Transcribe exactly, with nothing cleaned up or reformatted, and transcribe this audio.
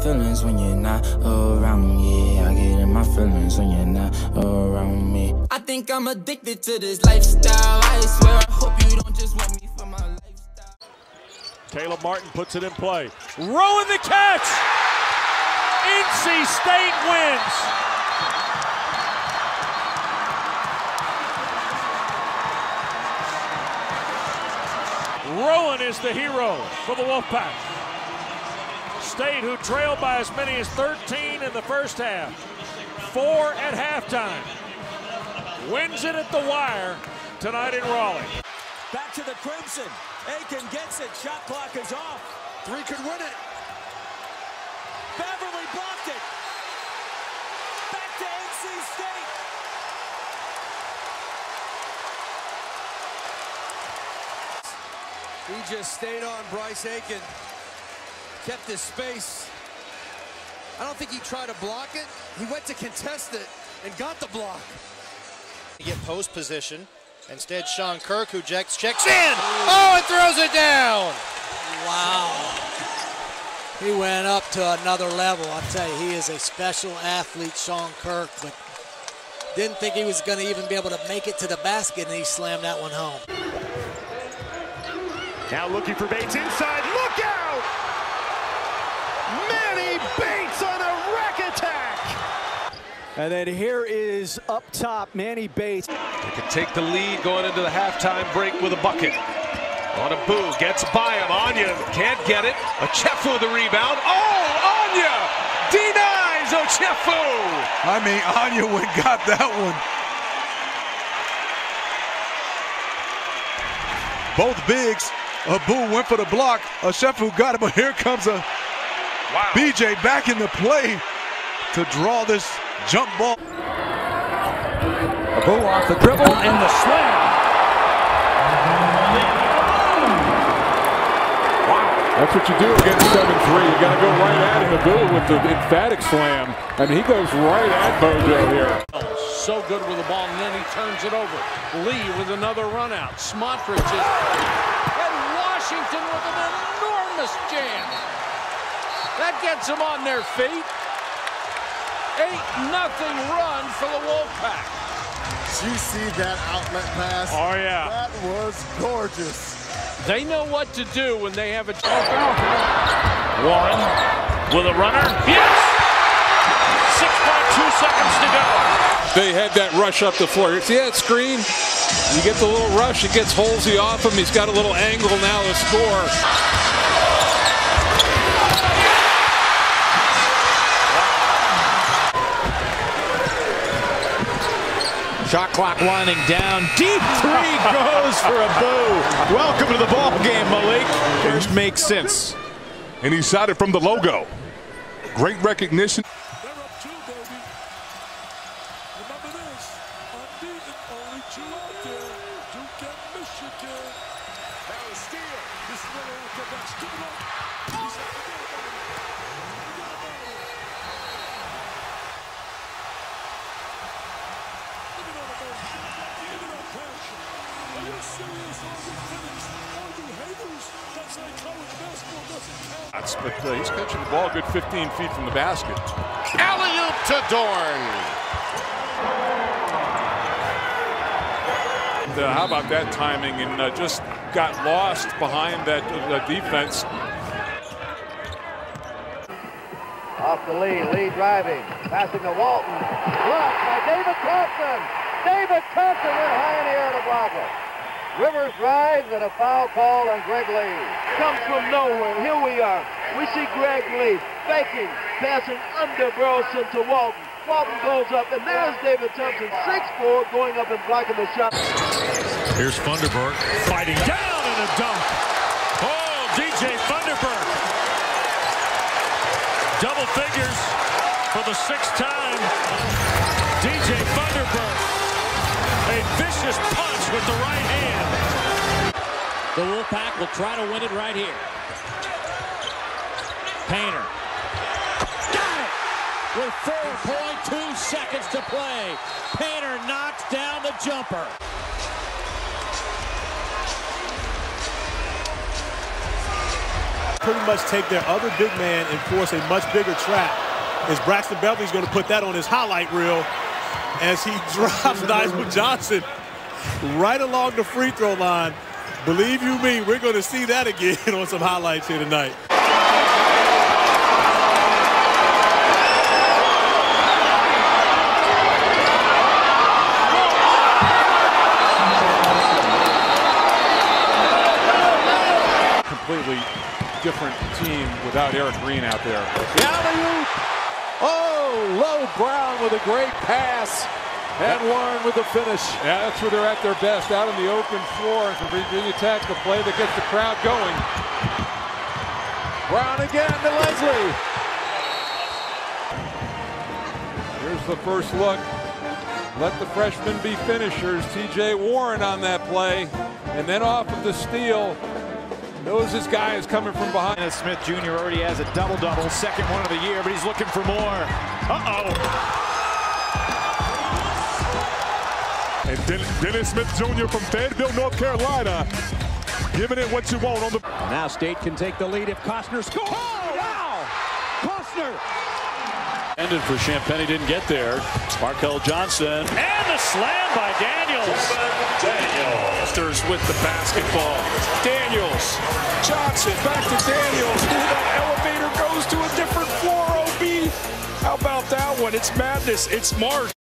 feelings when you're not around. Yeah, I get in my feelings when you're not around me. I think I'm addicted to this lifestyle. I swear, I hope you don't just want me for my lifestyle. Caleb Martin puts it in play. Rowan the catch! N C State wins! Rowan is the hero for the Wolfpack. State, who trailed by as many as thirteen in the first half, four at halftime, wins it at the wire tonight in Raleigh. Back to the Crimson. Aiken gets it. Shot clock is off. Three could win it. Beverly blocked it. Back to N C State. He just stayed on Bryce Aiken. Kept his space. I don't think he tried to block it. He went to contest it and got the block. To get post position. Instead, Sean Kirk, who checks, checks in. Oh, and throws it down. Wow. He went up to another level. I'll tell you, he is a special athlete, Sean Kirk, but didn't think he was going to even be able to make it to the basket, and he slammed that one home. Now looking for Bates inside. Look out! Manny Bates on a rack attack! And then here is up top, Manny Bates. They can take the lead going into the halftime break with a bucket. On a boo, gets by him. Anya can't get it. Ochefu the rebound. Oh, Anya denies Ochefu. I mean, Anya went got that one. Both bigs. Abu went for the block. Ochefu got it, but here comes a wow. B J back in the play to draw this jump ball. Abu off the dribble and the slam. That's what you do against seven three. You got to go right at him, Abu, with the emphatic slam. I mean, he goes right at Bojo here. So good with the ball, and then he turns it over. Lee with another run out. Smotrich is... And Washington with an enormous jam. That gets them on their feet. eight nothing run for the Wolfpack. Did you see that outlet pass? Oh, yeah. That was gorgeous. They know what to do when they have a... Warren with a runner. Yes! six point two seconds to go. They had that rush up the floor. See that screen? You get the little rush. It gets Halsey off him. He's got a little angle now to score. Shot clock winding down. Deep three goes for Abu. Welcome to the ball game, Malik. Which makes sense. And he shot it from the logo. Great recognition. They're up two, baby. Remember this. Unbeaten, only two out there. Duke and Michigan. Now a steal. This winner after that. Give it up. He said, forget about it. Forget about it. Look at all the motion. Look at that passion. Are you serious? Are you finished? Are you haters? That's like college basketball doesn't count. But uh, he's catching the ball a good fifteen feet from the basket. Alley-oop to Dorn. And, uh, how about that timing? And uh, just got lost behind that uh, defense. Off the lead, Lee driving, passing to Walton. Blocked by David Thompson. David Thompson went high in the air to block it. Rivers drives and a foul call on Greg Lee. Comes from nowhere. Here we are. We see Greg Lee faking, passing under Burleson to Walton. Walton goes up, and there's David Thompson, six four, going up and blocking the shot. Here's Funderburk fighting down and a dunk. Oh, D J Funderburk. Double figures for the sixth time. D J Funderburk. A vicious punch with the right hand. The Wolfpack will try to win it right here. Painter. Got it! With four point two seconds to play. Painter knocks down the jumper. pretty much take their other big man and force a much bigger trap. As Braxton Beverly's going to put that on his highlight reel as he drops Nigel Johnson right along the free throw line. Believe you me, we're going to see that again on some highlights here tonight. Completely different team without Eric Green out there. Alley-oop. Oh, Lowe Brown with a great pass. And Warren with the finish. Yeah, that's where they're at their best, out on the open floor. For Virginia Tech, the play that gets the crowd going. Brown again to Leslie. Here's the first look. Let the freshmen be finishers. T J Warren on that play. And then off of the steal. Knows his guy is coming from behind. And Smith Junior already has a double-double, second one of the year, but he's looking for more. Uh-oh. And Dennis Smith Junior from Fayetteville, North Carolina, giving it what you want on the. Now State can take the lead if Costner scores. Oh, wow! Costner. Ended for Champagne, didn't get there. Markel Johnson. And the slam by Daniels. Daniels with the basketball. Daniels. Johnson back to Daniels. Ooh, that elevator goes to a different floor, O B. How about that one? It's madness. It's Mark.